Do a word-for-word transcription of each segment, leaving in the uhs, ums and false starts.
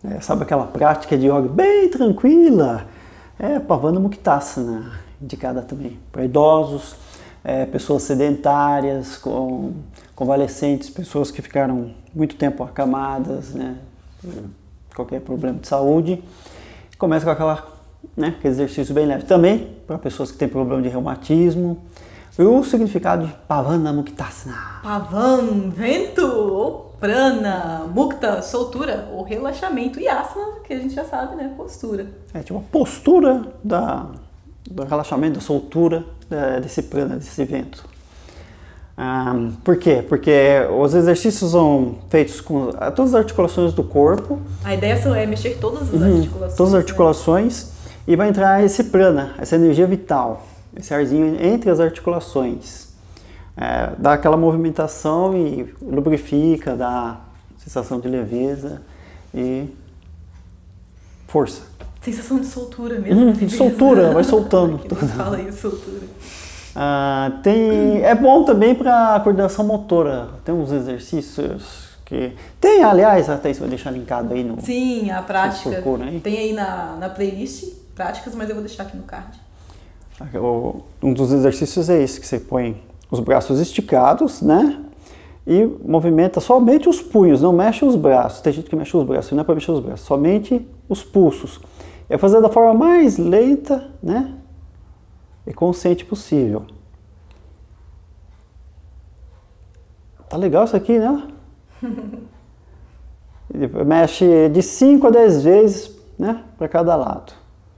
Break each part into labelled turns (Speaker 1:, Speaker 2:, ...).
Speaker 1: É, sabe aquela prática de yoga bem tranquila? É Pavana Muktasana, indicada também para idosos, é, pessoas sedentárias, com, convalescentes, pessoas que ficaram muito tempo acamadas, né, por qualquer problema de saúde. Começa com aquela, né, aquele exercício bem leve. Também para pessoas que têm problema de reumatismo. E o significado de Pavana Muktasana?
Speaker 2: Pavan, vento, ou prana, mukta, soltura, ou relaxamento, e asana, que a gente já sabe, né, postura.
Speaker 1: É tipo a postura da, do relaxamento, da soltura da, desse prana, desse vento. Ah, por quê? Porque os exercícios são feitos com todas as articulações do corpo.
Speaker 2: A ideia é mexer todas as
Speaker 1: Uhum,
Speaker 2: articulações.
Speaker 1: Todas as
Speaker 2: né?
Speaker 1: articulações, e vai entrar esse prana, essa energia vital, esse arzinho entre as articulações. É, dá aquela movimentação e lubrifica, dá sensação de leveza e força.
Speaker 2: Sensação de soltura mesmo.
Speaker 1: Uhum, de soltura, vai soltando.
Speaker 2: Que nem fala isso, soltura.
Speaker 1: Ah, tem, é bom também para a coordenação motora. Tem uns exercícios que... Tem, aliás, até isso vai deixar linkado aí no...
Speaker 2: Sim, a prática.
Speaker 1: procura aí.
Speaker 2: Tem aí na, na playlist práticas, mas eu vou deixar aqui no card.
Speaker 1: Um dos exercícios é esse, que você põe os braços esticados, né? E movimenta somente os punhos, não mexe os braços. Tem gente que mexe os braços, não é para mexer os braços, somente os pulsos. É fazer da forma mais lenta, né? E consciente possível. Tá legal isso aqui, né? Mexe de cinco a dez vezes, né? Para cada lado.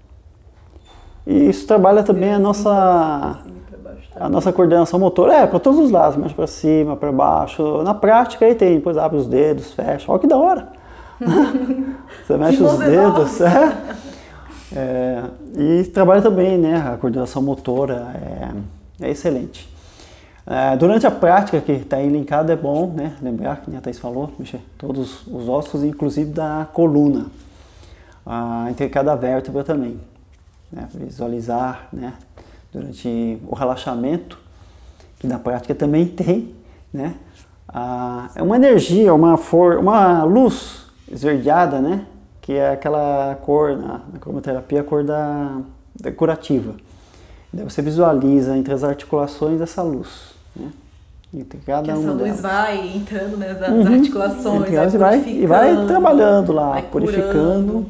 Speaker 1: E isso trabalha também a nossa, a nossa coordenação motora. É, para todos os lados, mexe para cima, para baixo. Na prática aí tem, depois abre os dedos, fecha. Olha que da hora! Você mexe os dedos. É. É, e trabalha também, né? A coordenação motora é, é excelente. É, durante a prática que está aí linkada é bom, né? Lembrar que a Thaís falou, mexer todos os ossos, inclusive da coluna. Ah, entre cada vértebra também. Né, visualizar, né, durante o relaxamento, que na prática também tem, né, a, é uma energia, uma, for, uma luz esverdeada, né, que é aquela cor, na, na cromoterapia, a cor da, da curativa. Daí você visualiza entre as articulações essa luz, né, entre cada
Speaker 2: que
Speaker 1: uma
Speaker 2: essa luz
Speaker 1: delas.
Speaker 2: vai entrando nas
Speaker 1: Uhum,
Speaker 2: articulações, vai,
Speaker 1: e vai, e vai trabalhando lá, vai purificando.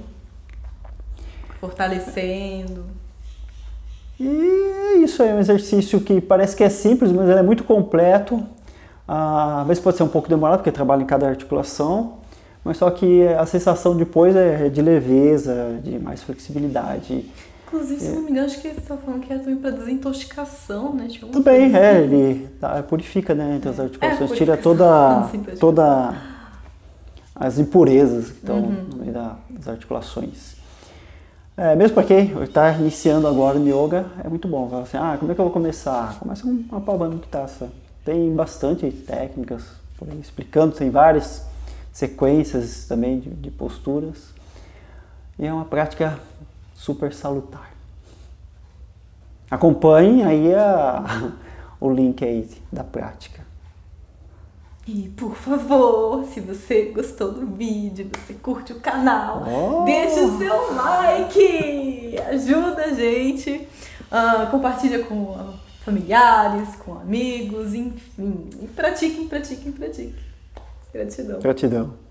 Speaker 2: Fortalecendo.
Speaker 1: E é isso aí, é um exercício que parece que é simples, mas ele é muito completo. Às vezes pode ser um pouco demorado, porque trabalha em cada articulação, mas só que a sensação depois é de leveza, de mais flexibilidade.
Speaker 2: Inclusive, se não me engano, acho que você está falando que é também para desintoxicação, né? Tipo,
Speaker 1: também, é, ele tá, purifica, né, entre as articulações,
Speaker 2: é,
Speaker 1: tira toda, toda as impurezas que estão
Speaker 2: uhum.
Speaker 1: no meio da, das articulações. É, mesmo para quem está iniciando agora no yoga, é muito bom. Fala assim, ah, como é que eu vou começar? Começa com uma Pavana Muktasana. Tem bastante técnicas por aí explicando, tem várias sequências também de, de posturas. E é uma prática super salutar. Acompanhe aí a, o link aí da prática.
Speaker 2: E, por favor, se você gostou do vídeo, você curte o canal, oh. deixa o seu like, ajuda a gente, uh, compartilha com familiares, com amigos, enfim, e pratiquem, pratiquem, pratiquem. Gratidão.
Speaker 1: Gratidão.